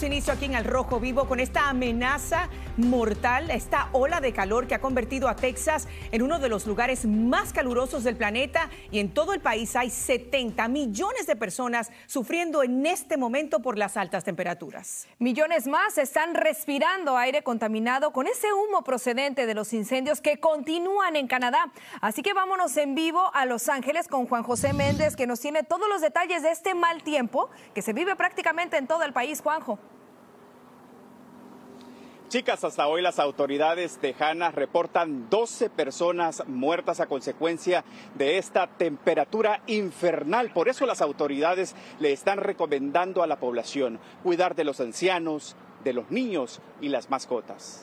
inicio aquí en Al Rojo Vivo con esta amenaza mortal, esta ola de calor que ha convertido a Texas en uno de los lugares más calurosos del planeta, y en todo el país hay 70 millones de personas sufriendo en este momento por las altas temperaturas. Millones más están respirando aire contaminado con ese humo procedente de los incendios que continúan en Canadá. Así que vámonos en vivo a Los Ángeles con Juan José Méndez, que nos tiene todos los detalles de este mal tiempo que se vive prácticamente en todo el país. Juanjo. Chicas, hasta hoy las autoridades tejanas reportan 12 personas muertas a consecuencia de esta temperatura infernal. Por eso las autoridades le están recomendando a la población cuidar de los ancianos, de los niños y las mascotas.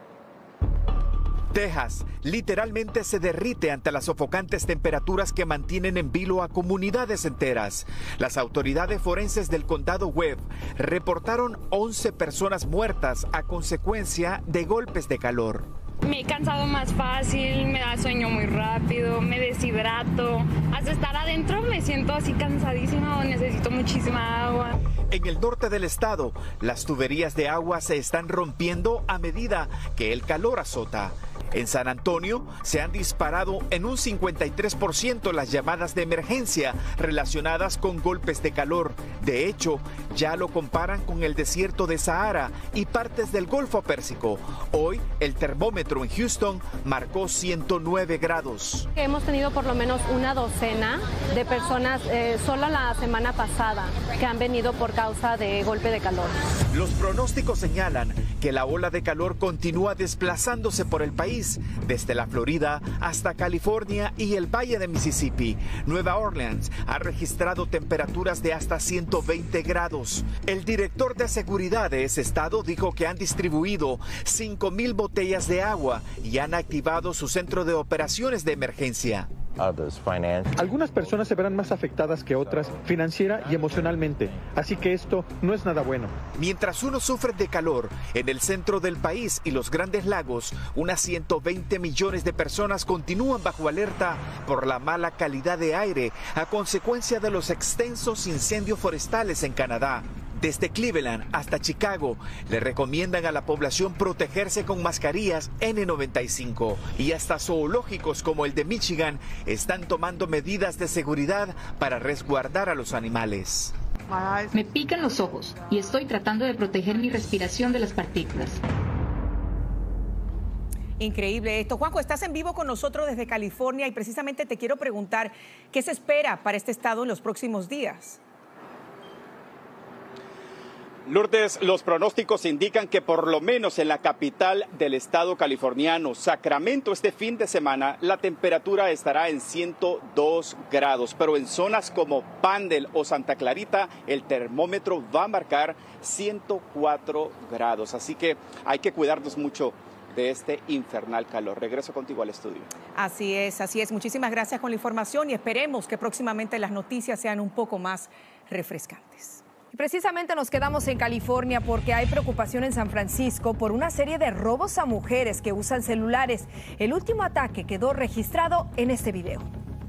Texas literalmente se derrite ante las sofocantes temperaturas que mantienen en vilo a comunidades enteras. Las autoridades forenses del condado Webb reportaron 11 personas muertas a consecuencia de golpes de calor. Me he cansado más fácil, me da sueño muy rápido, me deshidrato. Hasta estar adentro me siento así cansadísima o necesito muchísima agua. En el norte del estado, las tuberías de agua se están rompiendo a medida que el calor azota. En San Antonio se han disparado en un 53% las llamadas de emergencia relacionadas con golpes de calor. De hecho, ya lo comparan con el desierto de Sahara y partes del Golfo Pérsico. Hoy, el termómetro en Houston marcó 109 grados. Hemos tenido por lo menos una docena de personas solo la semana pasada que han venido por causa de golpe de calor. Los pronósticos señalan que la ola de calor continúa desplazándose por el país, desde la Florida hasta California y el Valle de Mississippi. Nueva Orleans ha registrado temperaturas de hasta 120 grados. El director de seguridad de ese estado dijo que han distribuido 5,000 botellas de agua y han activado su centro de operaciones de emergencia. Algunas personas se verán más afectadas que otras financiera y emocionalmente, así que esto no es nada bueno. Mientras unos sufren de calor, en el centro del país y los Grandes Lagos, unas 120 millones de personas continúan bajo alerta por la mala calidad de aire a consecuencia de los extensos incendios forestales en Canadá. Desde Cleveland hasta Chicago, le recomiendan a la población protegerse con mascarillas N95. Y hasta zoológicos como el de Michigan están tomando medidas de seguridad para resguardar a los animales. Me pican los ojos y estoy tratando de proteger mi respiración de las partículas. Increíble esto. Juanjo, estás en vivo con nosotros desde California y precisamente te quiero preguntar qué se espera para este estado en los próximos días. Lourdes, los pronósticos indican que por lo menos en la capital del estado californiano, Sacramento, este fin de semana, la temperatura estará en 102 grados. Pero en zonas como Pandel o Santa Clarita, el termómetro va a marcar 104 grados. Así que hay que cuidarnos mucho de este infernal calor. Regreso contigo al estudio. Así es, así es. Muchísimas gracias con la información y esperemos que próximamente las noticias sean un poco más refrescantes. Y precisamente nos quedamos en California porque hay preocupación en San Francisco por una serie de robos a mujeres que usan celulares. El último ataque quedó registrado en este video.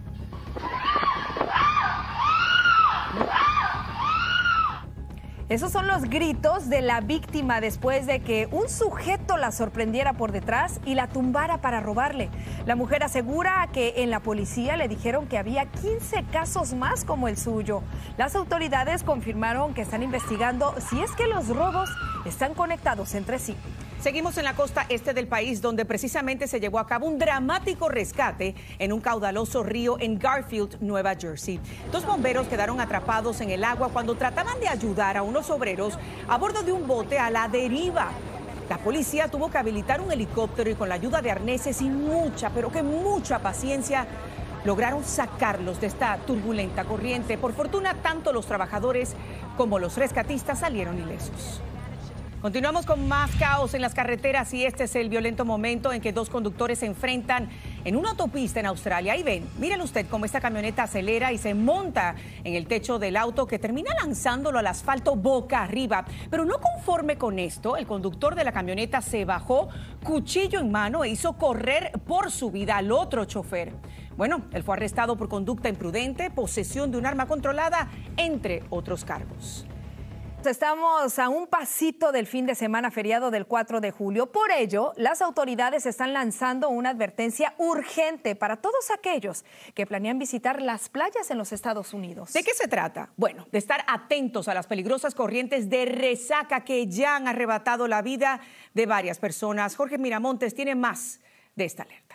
Esos son los gritos de la víctima después de que un sujeto la sorprendiera por detrás y la tumbara para robarle. La mujer asegura que en la policía le dijeron que había 15 casos más como el suyo. Las autoridades confirmaron que están investigando si es que los robos están conectados entre sí. Seguimos en la costa este del país, donde precisamente se llevó a cabo un dramático rescate en un caudaloso río en Garfield, Nueva Jersey. 2 bomberos quedaron atrapados en el agua cuando trataban de ayudar a unos obreros a bordo de un bote a la deriva. La policía tuvo que habilitar un helicóptero y con la ayuda de arneses y mucha, pero que mucha paciencia, lograron sacarlos de esta turbulenta corriente. Por fortuna, tanto los trabajadores como los rescatistas salieron ilesos. Continuamos con más caos en las carreteras y este es el violento momento en que 2 conductores se enfrentan en una autopista en Australia. Ahí ven, miren usted cómo esta camioneta acelera y se monta en el techo del auto que termina lanzándolo al asfalto boca arriba. Pero no conforme con esto, el conductor de la camioneta se bajó, cuchillo en mano, e hizo correr por su vida al otro chofer. Bueno, él fue arrestado por conducta imprudente, posesión de un arma controlada, entre otros cargos. Estamos a un pasito del fin de semana feriado del 4 de julio. Por ello, las autoridades están lanzando una advertencia urgente para todos aquellos que planean visitar las playas en los Estados Unidos. ¿De qué se trata? Bueno, de estar atentos a las peligrosas corrientes de resaca que ya han arrebatado la vida de varias personas. Jorge Miramontes tiene más de esta alerta.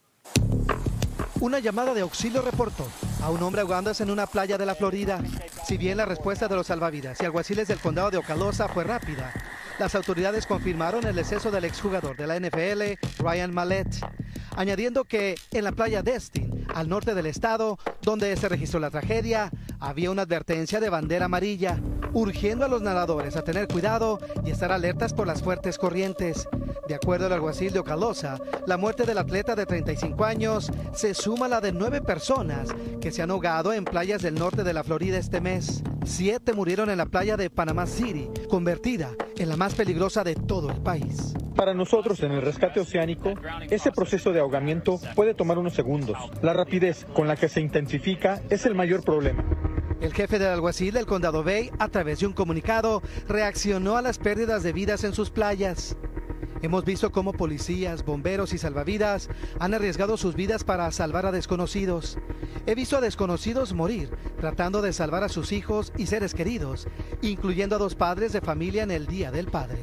Una llamada de auxilio reportó a un hombre ahogándose en una playa de la Florida. Si bien la respuesta de los salvavidas y alguaciles del condado de Ocalosa fue rápida, las autoridades confirmaron el deceso del exjugador de la NFL, Ryan Mallett, añadiendo que en la playa Destin, al norte del estado, donde se registró la tragedia, había una advertencia de bandera amarilla, urgiendo a los nadadores a tener cuidado y estar alertas por las fuertes corrientes. De acuerdo al alguacil de Ocalosa, la muerte del atleta de 35 años se suma a la de 9 personas que se han ahogado en playas del norte de la Florida este mes. 7 murieron en la playa de Panama City, convertida en la más peligrosa de todo el país. Para nosotros en el rescate oceánico, ese proceso de ahogamiento puede tomar unos segundos. La rapidez con la que se intensifica es el mayor problema. El jefe del alguacil del condado Bay, a través de un comunicado, reaccionó a las pérdidas de vidas en sus playas. Hemos visto cómo policías, bomberos y salvavidas han arriesgado sus vidas para salvar a desconocidos. He visto a desconocidos morir tratando de salvar a sus hijos y seres queridos, incluyendo a 2 padres de familia en el Día del Padre.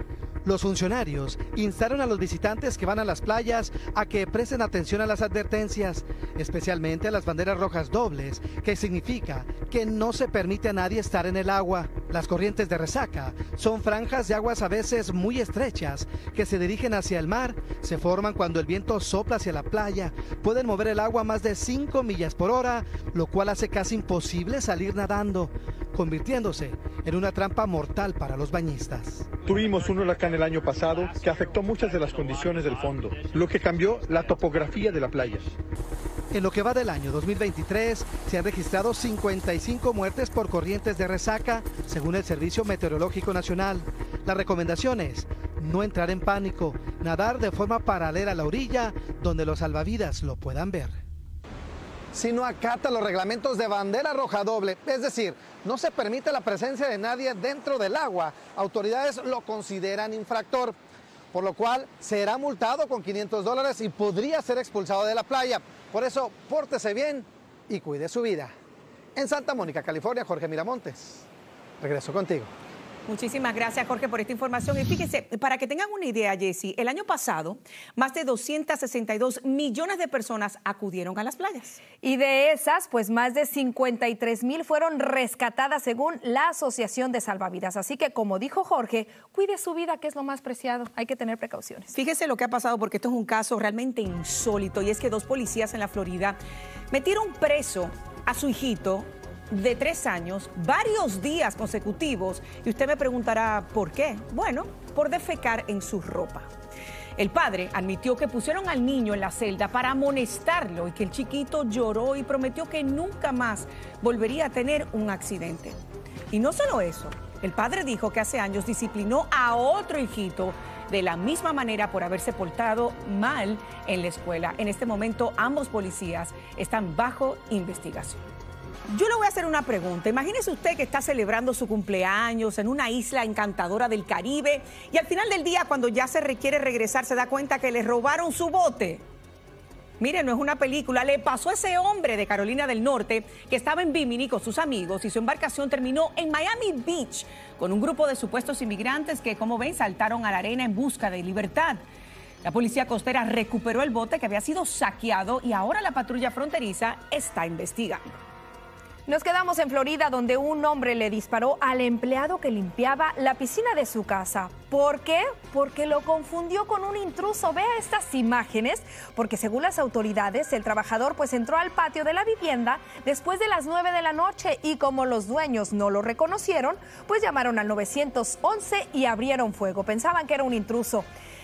Los funcionarios instaron a los visitantes que van a las playas a que presten atención a las advertencias, especialmente a las banderas rojas dobles, que significa que no se permite a nadie estar en el agua. Las corrientes de resaca son franjas de aguas a veces muy estrechas que se dirigen hacia el mar, se forman cuando el viento sopla hacia la playa, pueden mover el agua a más de 5 millas por hora, lo cual hace casi imposible salir nadando, convirtiéndose en una trampa mortal para los bañistas. Tuvimos un huracán el año pasado que afectó muchas de las condiciones del fondo, lo que cambió la topografía de la playa. En lo que va del año 2023, se han registrado 55 muertes por corrientes de resaca, según el Servicio Meteorológico Nacional. La recomendación es no entrar en pánico, nadar de forma paralela a la orilla, donde los salvavidas lo puedan ver. Si no acata los reglamentos de bandera roja doble, es decir, no se permite la presencia de nadie dentro del agua, autoridades lo consideran infractor, por lo cual será multado con $500 y podría ser expulsado de la playa. Por eso, pórtese bien y cuide su vida. En Santa Mónica, California, Jorge Miramontes. Regreso contigo. Muchísimas gracias, Jorge, por esta información. Y fíjense, para que tengan una idea, Jessy, el año pasado, más de 262 millones de personas acudieron a las playas. Y de esas, pues más de 53,000 fueron rescatadas según la Asociación de Salvavidas. Así que, como dijo Jorge, cuide su vida, que es lo más preciado. Hay que tener precauciones. Fíjese lo que ha pasado, porque esto es un caso realmente insólito. Y es que 2 policías en la Florida metieron preso a su hijito de 3 años, varios días consecutivos, y usted me preguntará, ¿por qué? Bueno, por defecar en su ropa. El padre admitió que pusieron al niño en la celda para amonestarlo y que el chiquito lloró y prometió que nunca más volvería a tener un accidente. Y no solo eso, el padre dijo que hace años disciplinó a otro hijito de la misma manera por haberse portado mal en la escuela. En este momento, ambos policías están bajo investigación. Yo le voy a hacer una pregunta. Imagínese usted que está celebrando su cumpleaños en una isla encantadora del Caribe y al final del día, cuando ya se requiere regresar, se da cuenta que le robaron su bote. Mire, no es una película. Le pasó a ese hombre de Carolina del Norte que estaba en Bimini con sus amigos y su embarcación terminó en Miami Beach con un grupo de supuestos inmigrantes que, como ven, saltaron a la arena en busca de libertad. La policía costera recuperó el bote que había sido saqueado y ahora la patrulla fronteriza está investigando. Nos quedamos en Florida, donde un hombre le disparó al empleado que limpiaba la piscina de su casa. ¿Por qué? Porque lo confundió con un intruso. Vea estas imágenes, porque según las autoridades, el trabajador pues entró al patio de la vivienda después de las 9 de la noche y como los dueños no lo reconocieron, pues llamaron al 911 y abrieron fuego. Pensaban que era un intruso.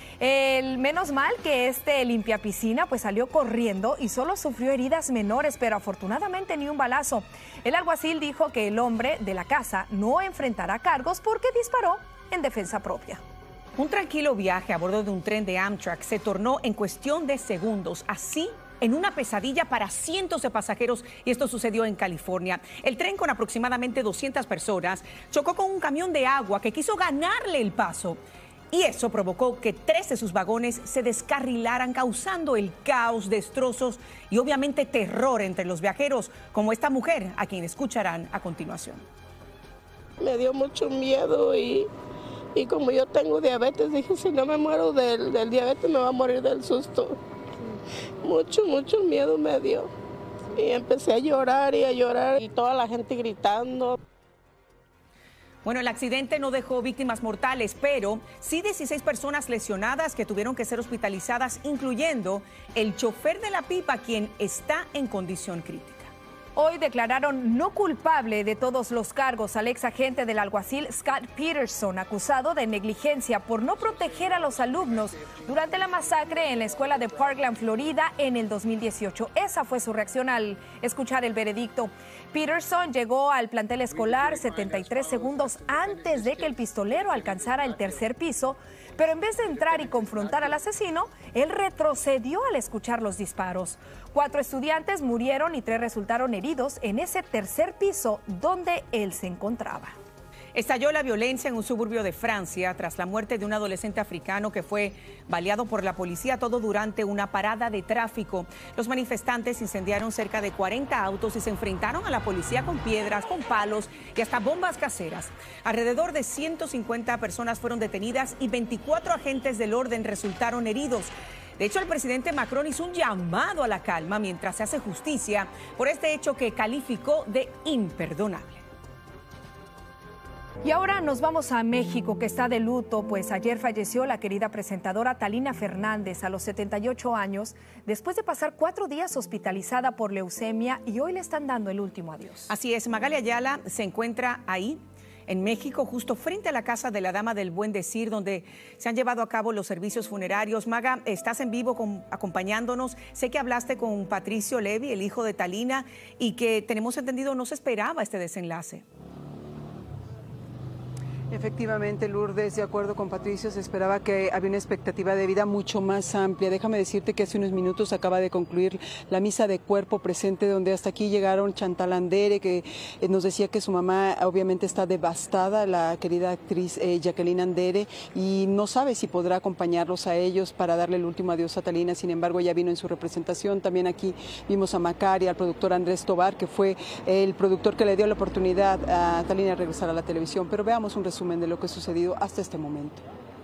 Menos mal que este limpiapiscina pues salió corriendo y solo sufrió heridas menores, pero afortunadamente ni un balazo. El alguacil dijo que el hombre de la casa no enfrentará cargos porque disparó en defensa propia. Un tranquilo viaje a bordo de un tren de Amtrak se tornó en cuestión de segundos. Así en una pesadilla para cientos de pasajeros y esto sucedió en California. El tren con aproximadamente 200 personas chocó con un camión de agua que quiso ganarle el paso. Y eso provocó que 3 de sus vagones se descarrilaran, causando el caos, destrozos y obviamente terror entre los viajeros, como esta mujer, a quien escucharán a continuación. Me dio mucho miedo y como yo tengo diabetes, dije, si no me muero del diabetes, me va a morir del susto. Mucho miedo me dio. Y empecé a llorar y toda la gente gritando. Bueno, el accidente no dejó víctimas mortales, pero sí 16 personas lesionadas que tuvieron que ser hospitalizadas, incluyendo el chofer de la pipa, quien está en condición crítica. Hoy declararon no culpable de todos los cargos al ex agente del alguacil Scott Peterson, acusado de negligencia por no proteger a los alumnos durante la masacre en la escuela de Parkland, Florida, en el 2018. Esa fue su reacción al escuchar el veredicto. Peterson llegó al plantel escolar 73 segundos antes de que el pistolero alcanzara el tercer piso, pero en vez de entrar y confrontar al asesino, él retrocedió al escuchar los disparos. 4 estudiantes murieron y 3 resultaron heridos en ese tercer piso donde él se encontraba. Estalló la violencia en un suburbio de Francia tras la muerte de un adolescente africano que fue baleado por la policía, todo durante una parada de tráfico. Los manifestantes incendiaron cerca de 40 autos y se enfrentaron a la policía con piedras, con palos y hasta bombas caseras. Alrededor de 150 personas fueron detenidas y 24 agentes del orden resultaron heridos. De hecho, el presidente Macron hizo un llamado a la calma mientras se hace justicia por este hecho que calificó de imperdonable. Y ahora nos vamos a México, que está de luto, pues ayer falleció la querida presentadora Talina Fernández a los 78 años, después de pasar 4 días hospitalizada por leucemia y hoy le están dando el último adiós. Así es, Magali Ayala se encuentra ahí, en México, justo frente a la casa de la Dama del Buen Decir, donde se han llevado a cabo los servicios funerarios. Maga, estás en vivo acompañándonos. Sé que hablaste con Patricio Levy, el hijo de Talina, y que tenemos entendido no se esperaba este desenlace. Efectivamente, Lourdes, de acuerdo con Patricio, se esperaba que había una expectativa de vida mucho más amplia. Déjame decirte que hace unos minutos acaba de concluir la misa de cuerpo presente, donde hasta aquí llegaron Chantal Andere, que nos decía que su mamá obviamente está devastada, la querida actriz Jacqueline Andere, y no sabe si podrá acompañarlos a ellos para darle el último adiós a Talina. Sin embargo, ya vino en su representación. También aquí vimos a Macari, al productor Andrés Tobar, que fue el productor que le dio la oportunidad a Talina de regresar a la televisión. Pero veamos un resumen de lo que ha sucedido hasta este momento.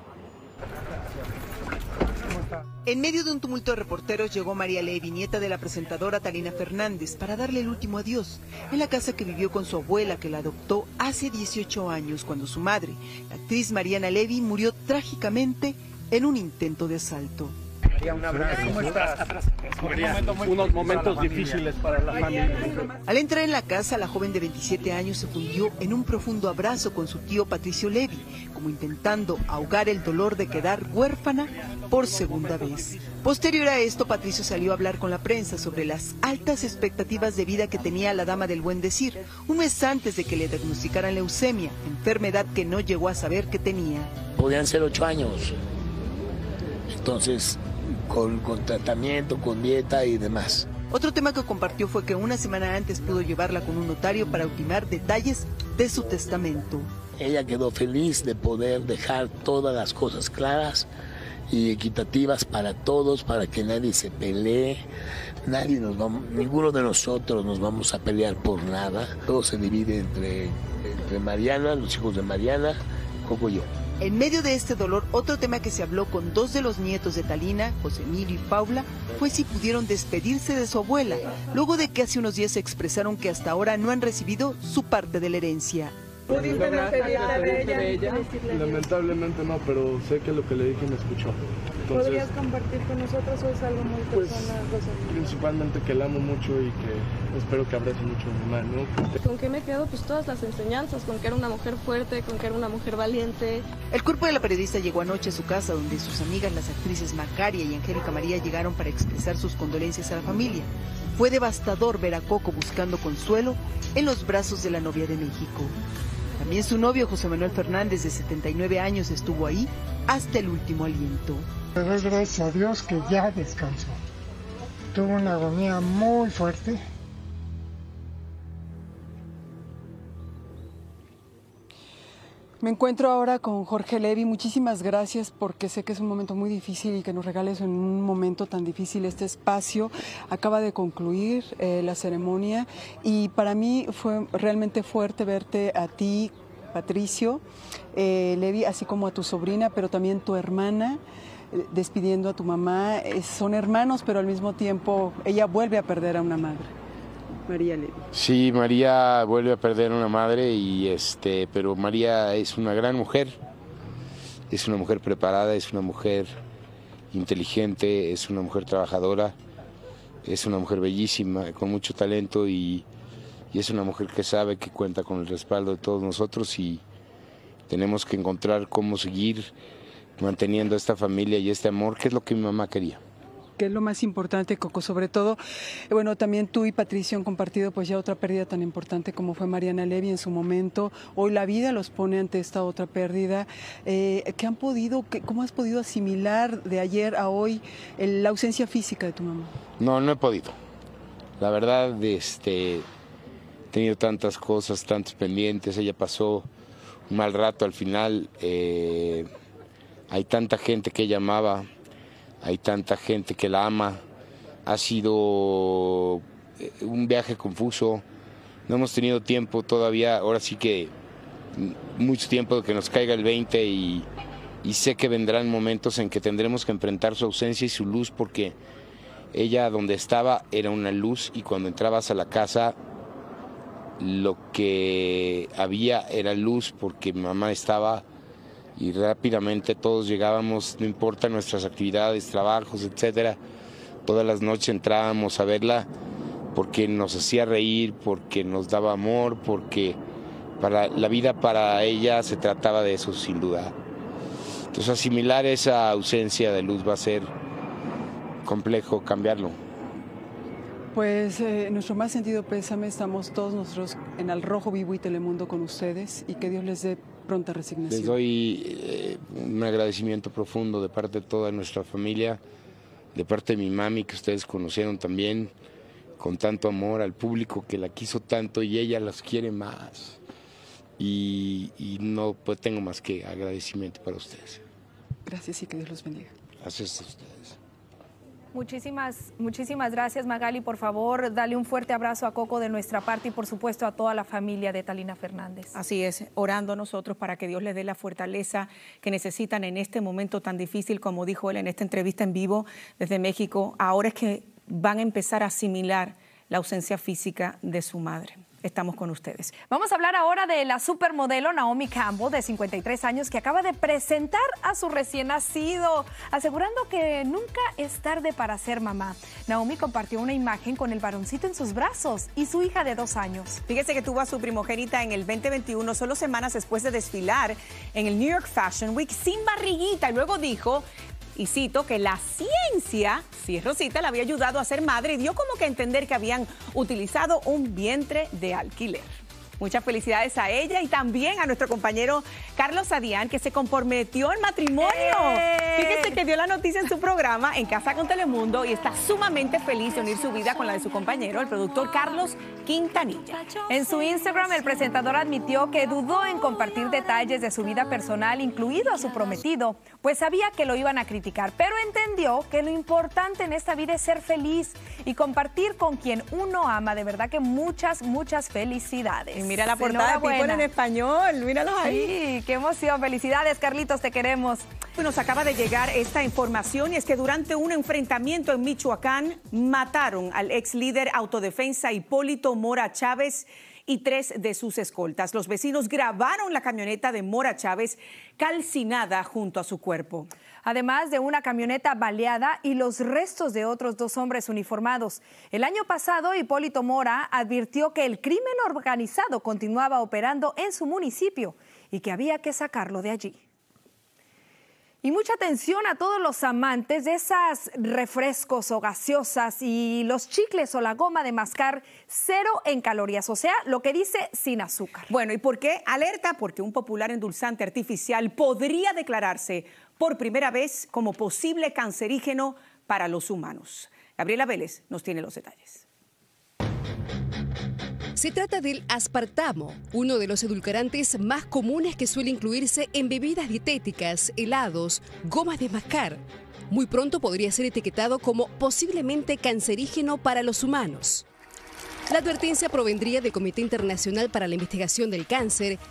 En medio de un tumulto de reporteros llegó María Levy, nieta de la presentadora Talina Fernández, para darle el último adiós en la casa que vivió con su abuela, que la adoptó hace 18 años, cuando su madre, la actriz Mariana Levy, murió trágicamente en un intento de asalto. Un abrazo. ¿Cómo estás? Unos momentos difíciles para la familia. Al entrar en la casa, la joven de 27 años se fundió en un profundo abrazo con su tío Patricio Levy, como intentando ahogar el dolor de quedar huérfana por segunda vez. Posterior a esto, Patricio salió a hablar con la prensa sobre las altas expectativas de vida que tenía la Dama del Buen Decir, un mes antes de que le diagnosticaran leucemia, enfermedad que no llegó a saber que tenía. Podían ser 8 años. Entonces, con tratamiento, con dieta y demás. Otro tema que compartió fue que una semana antes pudo llevarla con un notario para ultimar detalles de su testamento. Ella quedó feliz de poder dejar todas las cosas claras y equitativas para todos, para que nadie se pelee, ninguno de nosotros nos vamos a pelear por nada. Todo se divide entre Mariana, los hijos de Mariana, Coco y yo. En medio de este dolor, otro tema que se habló con 2 de los nietos de Talina, José Emilio y Paula, fue si pudieron despedirse de su abuela, luego de que hace unos días se expresaron que hasta ahora no han recibido su parte de la herencia. ¿Pudiste despedirte de ella? Lamentablemente no, pero sé que lo que le dije me escuchó. Entonces, ¿podrías compartir con nosotros o es algo muy personal? Principalmente que la amo mucho y que espero que abrace mucho a mi mamá, ¿no? ¿Con qué me quedo? Pues todas las enseñanzas, con que era una mujer fuerte, con que era una mujer valiente. El cuerpo de la periodista llegó anoche a su casa, donde sus amigas, las actrices Macaria y Angélica María, llegaron para expresar sus condolencias a la familia. Fue devastador ver a Coco buscando consuelo en los brazos de la novia de México. También su novio, José Manuel Fernández, de 79 años, estuvo ahí hasta el último aliento. Le doy gracias a Dios que ya descansó, tuvo una agonía muy fuerte. Me encuentro ahora con Jorge Levy. Muchísimas gracias porque sé que es un momento muy difícil y que nos regales en un momento tan difícil este espacio. Acaba de concluir la ceremonia y para mí fue realmente fuerte verte a ti, Patricio Levy, así como a tu sobrina, pero también tu hermana, despidiendo a tu mamá. Son hermanos, pero al mismo tiempo ella vuelve a perder a una madre. María Levy. Sí, María vuelve a perder una madre pero María es una gran mujer, es una mujer preparada, es una mujer inteligente, es una mujer trabajadora, es una mujer bellísima, con mucho talento y es una mujer que sabe que cuenta con el respaldo de todos nosotros y tenemos que encontrar cómo seguir manteniendo esta familia y este amor, que es lo que mi mamá quería. ¿Qué es lo más importante, Coco? Sobre todo, bueno, también tú y Patricio han compartido pues ya otra pérdida tan importante como fue Mariana Levy en su momento. Hoy la vida los pone ante esta otra pérdida. ¿Cómo has podido asimilar de ayer a hoy la ausencia física de tu mamá? No he podido. La verdad, he tenido tantas cosas, tantos pendientes. Ella pasó un mal rato al final. Hay tanta gente que ella amaba. Hay tanta gente que la ama, ha sido un viaje confuso, no hemos tenido tiempo todavía, ahora sí que mucho tiempo de que nos caiga el 20 y sé que vendrán momentos en que tendremos que enfrentar su ausencia y su luz porque ella donde estaba era una luz y cuando entrabas a la casa lo que había era luz porque mi mamá estaba... y rápidamente todos llegábamos, no importa nuestras actividades, trabajos, etcétera, todas las noches entrábamos a verla porque nos hacía reír, porque nos daba amor, porque la vida para ella se trataba de eso sin duda. Entonces asimilar esa ausencia de luz va a ser complejo cambiarlo. Pues nuestro más sentido pésame, estamos todos nosotros en Al Rojo Vivo y Telemundo con ustedes y que Dios les dé pronta resignación. Les doy un agradecimiento profundo de parte de toda nuestra familia, de parte de mi mami que ustedes conocieron también, con tanto amor al público que la quiso tanto y ella las quiere más. Y no pues, tengo más que agradecimiento para ustedes. Gracias y que Dios los bendiga. Gracias a ustedes. Muchísimas gracias, Magali. Por favor, dale un fuerte abrazo a Coco de nuestra parte y por supuesto a toda la familia de Talina Fernández. Así es, orando a nosotros para que Dios les dé la fortaleza que necesitan en este momento tan difícil, como dijo él en esta entrevista en vivo desde México. Ahora es que van a empezar a asimilar la ausencia física de su madre. Estamos con ustedes. Vamos a hablar ahora de la supermodelo Naomi Campbell, de 53 años, que acaba de presentar a su recién nacido, asegurando que nunca es tarde para ser mamá. Naomi compartió una imagen con el varoncito en sus brazos y su hija de 2 años. Fíjese que tuvo a su primogénita en el 2021, solo semanas después de desfilar en el New York Fashion Week sin barriguita. Y luego dijo... y cito, que la ciencia, sí, Rosita, la había ayudado a ser madre y dio como que a entender que habían utilizado un vientre de alquiler. Muchas felicidades a ella y también a nuestro compañero Carlos Adrián, que se comprometió en matrimonio. Fíjese que dio la noticia en su programa En Casa con Telemundo y está sumamente feliz de unir su vida con la de su compañero, el productor Carlos Quintanilla. En su Instagram, el presentador admitió que dudó en compartir detalles de su vida personal, incluido a su prometido, pues sabía que lo iban a criticar, pero entendió que lo importante en esta vida es ser feliz y compartir con quien uno ama. De verdad que muchas felicidades. Y mira la portada de People en español, míralos ahí. Sí, qué emoción. Felicidades, Carlitos, te queremos. Nos acaba de llegar esta información y es que durante un enfrentamiento en Michoacán mataron al ex líder autodefensa Hipólito Mora Chávez y 3 de sus escoltas. Los vecinos grabaron la camioneta de Mora Chávez calcinada junto a su cuerpo. Además de una camioneta baleada y los restos de otros 2 hombres uniformados. El año pasado, Hipólito Mora advirtió que el crimen organizado continuaba operando en su municipio y que había que sacarlo de allí. Y mucha atención a todos los amantes de esas refrescos o gaseosas y los chicles o la goma de mascar 0 en calorías, o sea, lo que dice sin azúcar. Bueno, ¿y por qué? Alerta porque un popular endulzante artificial podría declararse por primera vez como posible cancerígeno para los humanos. Gabriela Vélez nos tiene los detalles. Se trata del aspartamo, uno de los edulcorantes más comunes que suele incluirse en bebidas dietéticas, helados, gomas de mascar. Muy pronto podría ser etiquetado como posiblemente cancerígeno para los humanos. La advertencia provendría del Comité Internacional para la Investigación del Cáncer,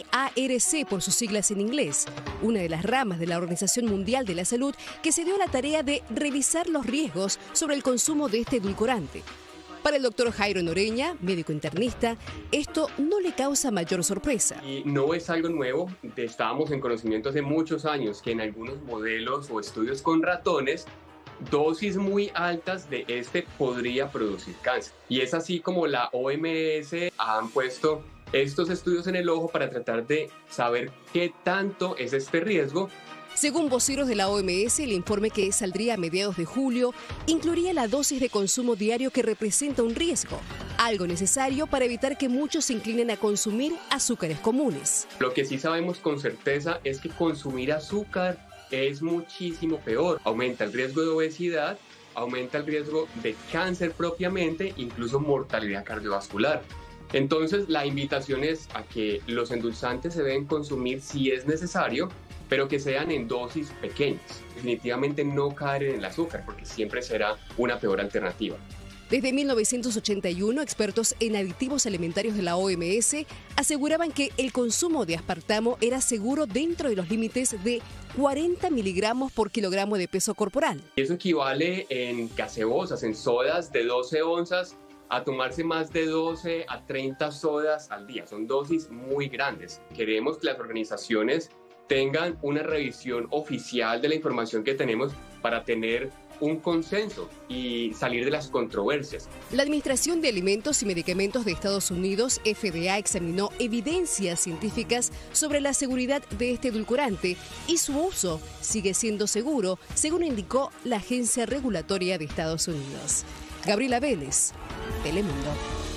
IARC por sus siglas en inglés, una de las ramas de la Organización Mundial de la Salud que se dio a la tarea de revisar los riesgos sobre el consumo de este edulcorante. Para el doctor Jairo Noreña, médico internista, esto no le causa mayor sorpresa. Y no es algo nuevo, estábamos en conocimiento hace muchos años que en algunos modelos o estudios con ratones, dosis muy altas de este podría producir cáncer. Y es así como la OMS han puesto estos estudios en el ojo para tratar de saber qué tanto es este riesgo. Según voceros de la OMS, el informe que saldría a mediados de julio incluiría la dosis de consumo diario que representa un riesgo, algo necesario para evitar que muchos se inclinen a consumir azúcares comunes. Lo que sí sabemos con certeza es que consumir azúcar es muchísimo peor. Aumenta el riesgo de obesidad, aumenta el riesgo de cáncer propiamente, incluso mortalidad cardiovascular. Entonces, la invitación es a que los endulzantes se deben consumir si es necesario, pero que sean en dosis pequeñas. Definitivamente no caer en el azúcar, porque siempre será una peor alternativa. Desde 1981, expertos en aditivos alimentarios de la OMS aseguraban que el consumo de aspartamo era seguro dentro de los límites de 40 miligramos por kilogramo de peso corporal. Eso equivale en gaseosas, en sodas de 12 onzas, a tomarse más de 12 a 30 sodas al día. Son dosis muy grandes. Queremos que las organizaciones tengan una revisión oficial de la información que tenemos para tener un consenso y salir de las controversias. La Administración de Alimentos y Medicamentos de Estados Unidos, FDA, examinó evidencias científicas sobre la seguridad de este edulcorante y su uso sigue siendo seguro, según indicó la Agencia Regulatoria de Estados Unidos. Gabriela Vélez, Telemundo.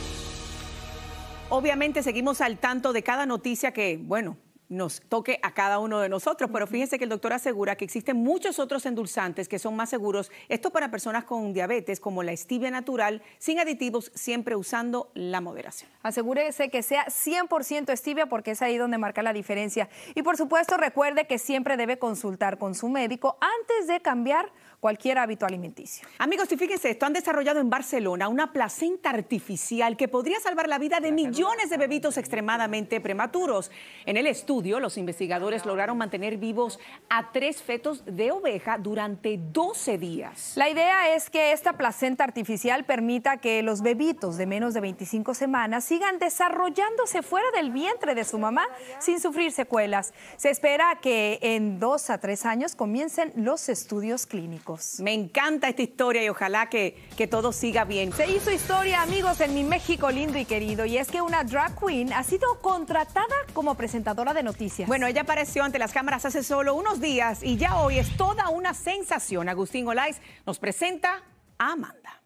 Obviamente seguimos al tanto de cada noticia que, bueno, nos toque a cada uno de nosotros, pero fíjense que el doctor asegura que existen muchos otros endulzantes que son más seguros, esto para personas con diabetes, como la stevia natural, sin aditivos, siempre usando la moderación. Asegúrese que sea 100% stevia porque es ahí donde marca la diferencia. Y por supuesto, recuerde que siempre debe consultar con su médico antes de cambiar cualquier hábito alimenticio. Amigos, y fíjense esto, han desarrollado en Barcelona una placenta artificial que podría salvar la vida de millones de bebitos extremadamente prematuros. En el estudio, los investigadores lograron mantener vivos a 3 fetos de oveja durante 12 días. La idea es que esta placenta artificial permita que los bebitos de menos de 25 semanas sigan desarrollándose fuera del vientre de su mamá sin sufrir secuelas. Se espera que en 2 a 3 años comiencen los estudios clínicos. Me encanta esta historia y ojalá que todo siga bien. Se hizo historia, amigos, en mi México lindo y querido, y es que una drag queen ha sido contratada como presentadora de noticias. Bueno, ella apareció ante las cámaras hace solo unos días y ya hoy es toda una sensación. Agustín Olaiz nos presenta a Amanda.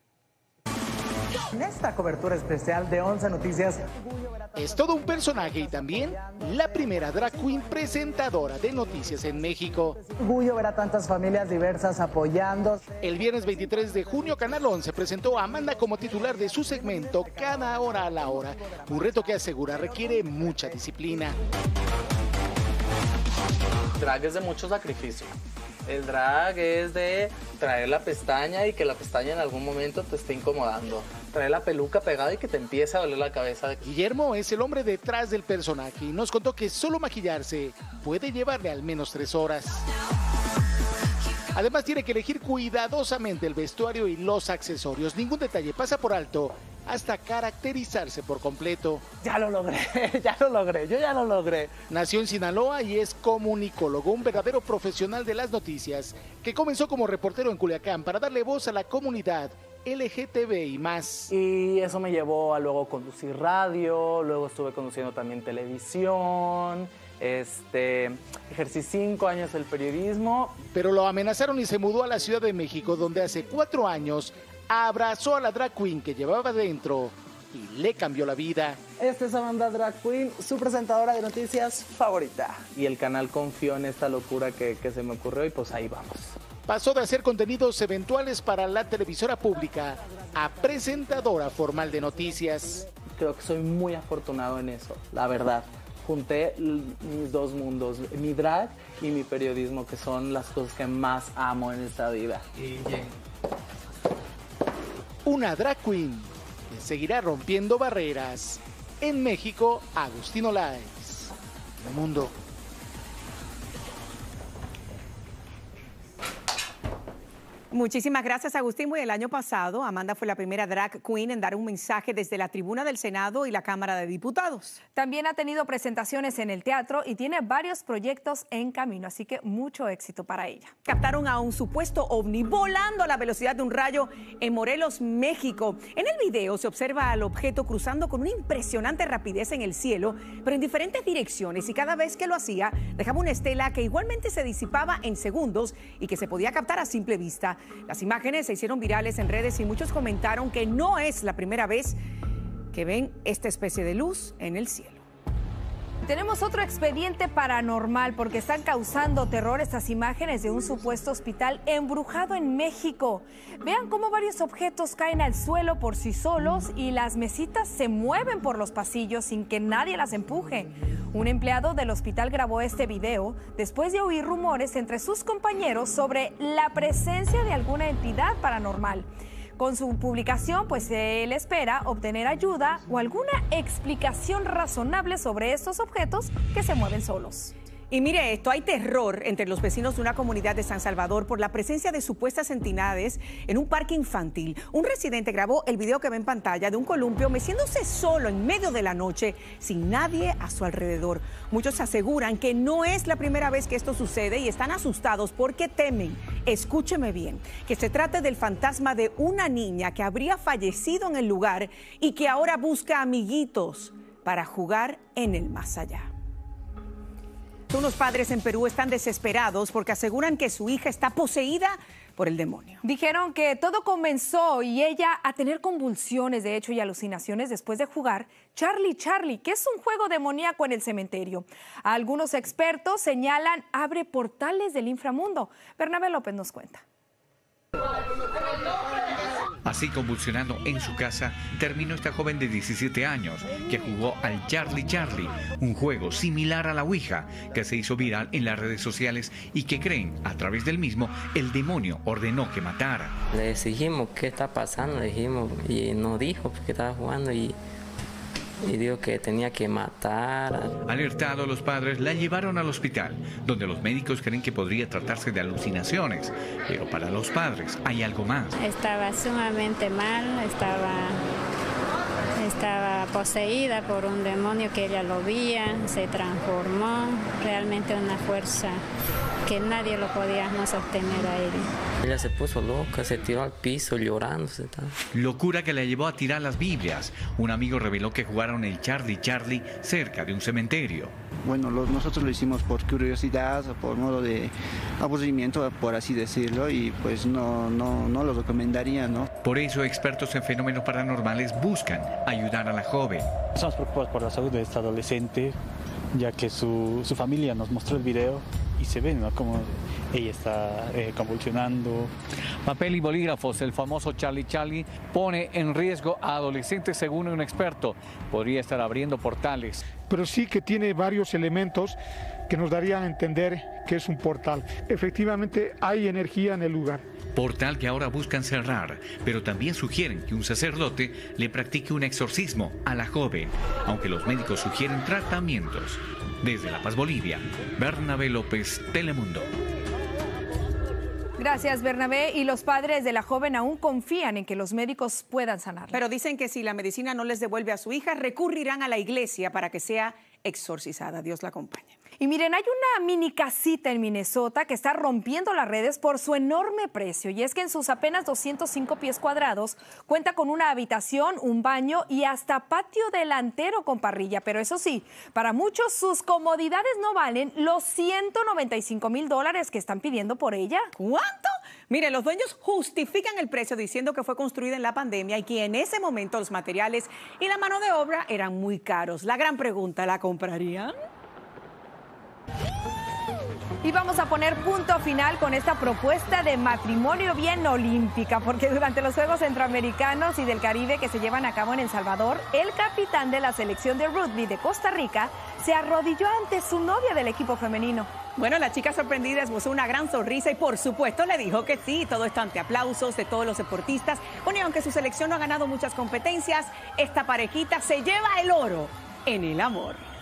En esta cobertura especial de 11 Noticias. Es todo un personaje y también la primera drag queen presentadora de noticias en México. Orgullo ver a tantas familias diversas apoyando. El viernes 23 de junio, Canal 11 presentó a Amanda como titular de su segmento Cada Hora a la Hora, un reto que asegura requiere mucha disciplina. Drag es de mucho sacrificio. El drag es de traer la pestaña y que la pestaña en algún momento te esté incomodando. Traer la peluca pegada y que te empiece a doler la cabeza. Guillermo es el hombre detrás del personaje y nos contó que solo maquillarse puede llevarle al menos 3 horas. Además tiene que elegir cuidadosamente el vestuario y los accesorios. Ningún detalle pasa por alto hasta caracterizarse por completo. Ya lo logré, yo ya lo logré. Nació en Sinaloa y es comunicólogo, un verdadero profesional de las noticias, que comenzó como reportero en Culiacán para darle voz a la comunidad LGTBI+. Y eso me llevó a luego conducir radio, luego estuve conduciendo también televisión. Ejercí 5 años el periodismo. Pero lo amenazaron y se mudó a la Ciudad de México, donde hace 4 años abrazó a la drag queen que llevaba dentro y le cambió la vida. Esta es Amanda Drag Queen, su presentadora de noticias favorita. Y el canal confió en esta locura que se me ocurrió y pues ahí vamos. pasó de hacer contenidos eventuales para la televisora pública a presentadora formal de noticias. Creo que soy muy afortunado en eso, la verdad. Junté mis dos mundos, mi drag y mi periodismo, que son las cosas que más amo en esta vida. Una drag queen que seguirá rompiendo barreras. En México, Agustín Olaez, Telemundo. Muchísimas gracias, Agustín. El año pasado, Amanda fue la primera drag queen en dar un mensaje desde la tribuna del Senado y la Cámara de Diputados. También ha tenido presentaciones en el teatro y tiene varios proyectos en camino, así que mucho éxito para ella. Captaron a un supuesto ovni volando a la velocidad de un rayo en Morelos, México. En el video se observa al objeto cruzando con una impresionante rapidez en el cielo, pero en diferentes direcciones, y cada vez que lo hacía dejaba una estela que igualmente se disipaba en segundos y que se podía captar a simple vista. Las imágenes se hicieron virales en redes y muchos comentaron que no es la primera vez que ven esta especie de luz en el cielo. Tenemos otro expediente paranormal porque están causando terror estas imágenes de un supuesto hospital embrujado en México. Vean cómo varios objetos caen al suelo por sí solos y las mesitas se mueven por los pasillos sin que nadie las empuje. Un empleado del hospital grabó este video después de oír rumores entre sus compañeros sobre la presencia de alguna entidad paranormal. Con su publicación, pues él espera obtener ayuda o alguna explicación razonable sobre estos objetos que se mueven solos. Y mire esto, hay terror entre los vecinos de una comunidad de San Salvador por la presencia de supuestas entidades en un parque infantil. Un residente grabó el video que ve en pantalla de un columpio meciéndose solo en medio de la noche, sin nadie a su alrededor. Muchos aseguran que no es la primera vez que esto sucede y están asustados porque temen, escúcheme bien, que se trate del fantasma de una niña que habría fallecido en el lugar y que ahora busca amiguitos para jugar en el más allá. Unos padres en Perú están desesperados porque aseguran que su hija está poseída por el demonio. Dijeron que todo comenzó y ella a tener convulsiones, de hecho, y alucinaciones después de jugar Charlie Charlie, que es un juego demoníaco en el cementerio. Algunos expertos señalan abre portales del inframundo. Bernabé López nos cuenta. Así convulsionando en su casa, terminó esta joven de 17 años que jugó al Charlie Charlie, un juego similar a la Ouija que se hizo viral en las redes sociales y que creen a través del mismo el demonio ordenó que matara. Le dijimos qué está pasando, le dijimos y nos dijo que estaba jugando y dijo que tenía que matar. Alertados, los padres la llevaron al hospital, donde los médicos creen que podría tratarse de alucinaciones. Pero para los padres hay algo más. Estaba sumamente mal, estaba poseída por un demonio que ella lo veía, se transformó, realmente una fuerza que nadie lo podíamos sostener a ella. Ella se puso loca, se tiró al piso llorando. Locura que la llevó a tirar las Biblias. Un amigo reveló que jugaron el Charlie Charlie cerca de un cementerio. Bueno, nosotros lo hicimos por curiosidad, por modo de aburrimiento, por así decirlo, y pues no lo recomendaría, ¿no? Por eso expertos en fenómenos paranormales buscan ayudar a la joven. Estamos preocupados por la salud de esta adolescente, ya que su familia nos mostró el video y se ve, ¿no?, como ella está convulsionando. Papel y bolígrafos, el famoso Charlie Charlie pone en riesgo a adolescentes según un experto. Podría estar abriendo portales. Pero sí que tiene varios elementos que nos darían a entender que es un portal. Efectivamente hay energía en el lugar. Portal que ahora buscan cerrar, pero también sugieren que un sacerdote le practique un exorcismo a la joven, aunque los médicos sugieren tratamientos. Desde La Paz, Bolivia, Bernabé López, Telemundo. Gracias, Bernabé. Y los padres de la joven aún confían en que los médicos puedan sanarla. Pero dicen que si la medicina no les devuelve a su hija, recurrirán a la iglesia para que sea exorcizada. Dios la acompañe. Y miren, hay una mini casita en Minnesota que está rompiendo las redes por su enorme precio. Y es que en sus apenas 205 pies cuadrados cuenta con una habitación, un baño y hasta patio delantero con parrilla. Pero eso sí, para muchos sus comodidades no valen los $195,000 que están pidiendo por ella. ¿Cuánto? Mire, los dueños justifican el precio diciendo que fue construida en la pandemia y que en ese momento los materiales y la mano de obra eran muy caros. La gran pregunta, ¿la comprarían? Y vamos a poner punto final con esta propuesta de matrimonio bien olímpica, porque durante los Juegos Centroamericanos y del Caribe que se llevan a cabo en El Salvador, el capitán de la selección de rugby de Costa Rica se arrodilló ante su novia del equipo femenino. Bueno, la chica sorprendida esbozó una gran sonrisa y por supuesto le dijo que sí, todo esto ante aplausos de todos los deportistas. Bueno, y aunque su selección no ha ganado muchas competencias, esta parejita se lleva el oro en el amor.